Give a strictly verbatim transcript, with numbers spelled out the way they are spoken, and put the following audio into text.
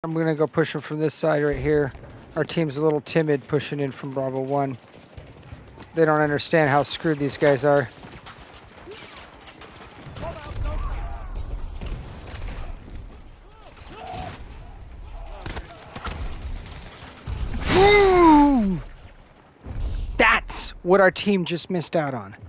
I'm gonna go push them from this side right here. Our team's a little timid pushing in from Bravo one. They don't understand how screwed these guys are. That's what our team just missed out on.